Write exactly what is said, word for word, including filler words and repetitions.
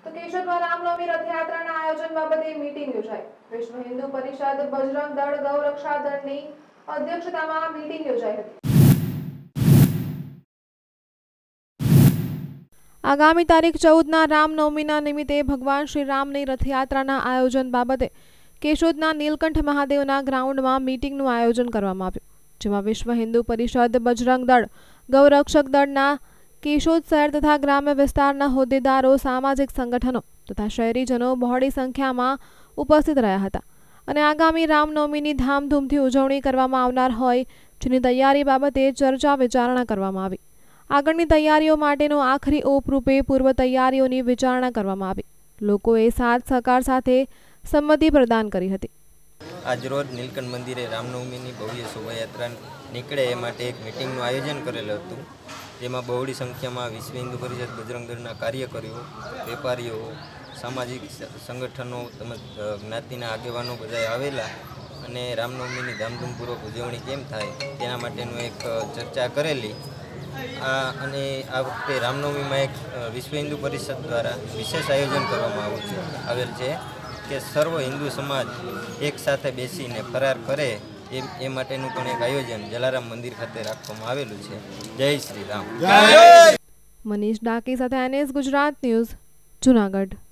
તો કેશોદમાં રામનવમી રથયાત્રાના આયોજન બાબતે મીટિંગ યોજાઈ। વિશ્વ હિન્દુ પરિષદ બજરંગ દળ ગૌરક્ષા દળની અધ્યક્ષતામાં મીટિંગ યોજાઈ હતી। આગામી તારીખ ચૌદ ના રામનવમીના નિમિત્તે ભગવાન શ્રી રામની રથયાત્રાના આયોજન બાબતે કેશોદના નીલકંઠ મહાદેવના ગ્રાઉન્ડમાં મીટિંગનું આયોજન કરવામાં આવ્યું, જેમાં વિશ્વ હિન્દુ પરિષદ બજરંગ દળ ગૌરક્ષક દળના કેશોદ શહેર તથા ગ્રામ્ય વિસ્તારના હોદ્દેદારો, સામાજિક સંગઠનો તથા શહેરીજનો બહોળી સંખ્યામાં ઉપસ્થિત રહ્યા હતા અને આગામી રામનવમીની ધામધૂમથી ઉજવણી કરવામાં આવનાર હોય જેની તૈયારી બાબતે ચર્ચા વિચારણા કરવામાં આવી। આગળની તૈયારીઓ માટેનો આખરી ઓપ રૂપે પૂર્વ તૈયારીઓની વિચારણા કરવામાં આવી। લોકોએ સાથ સહકાર સાથે સંમતિ પ્રદાન કરી હતી। આજરોજ નીલકંઠ મંદિરે રામનવમીની ભવ્ય શોભાયાત્રા નીકળે એ માટે એક મીટિંગનું આયોજન કરેલું હતું, જેમાં બહોળી સંખ્યામાં વિશ્વ હિન્દુ પરિષદ બજરંગ દળના કાર્યકરો, વેપારીઓ, સામાજિક સંગઠનો તેમજ જ્ઞાતિના આગેવાનો બધા આવેલા અને રામનવમીની ધામધૂમપૂર્વક ઉજવણી કેમ થાય તેના માટેનું એક ચર્ચા કરેલી। આ અને આ વખતે રામનવમીમાં એક વિશ્વ હિન્દુ પરિષદ દ્વારા વિશેષ આયોજન કરવામાં આવેલ છે આવેલ છે કે સર્વ હિન્દુ સમાજ એક સાથે બેસીને ફરાર કરે એ એ માટેનું પણ એક આયોજન જલારામ મંદિર ખાતે રાખવામાં આવેલું છે। જય શ્રી રામ। મનીષ ડાકી સાથે એનએસ ગુજરાત ન્યૂઝ, જૂનાગઢ।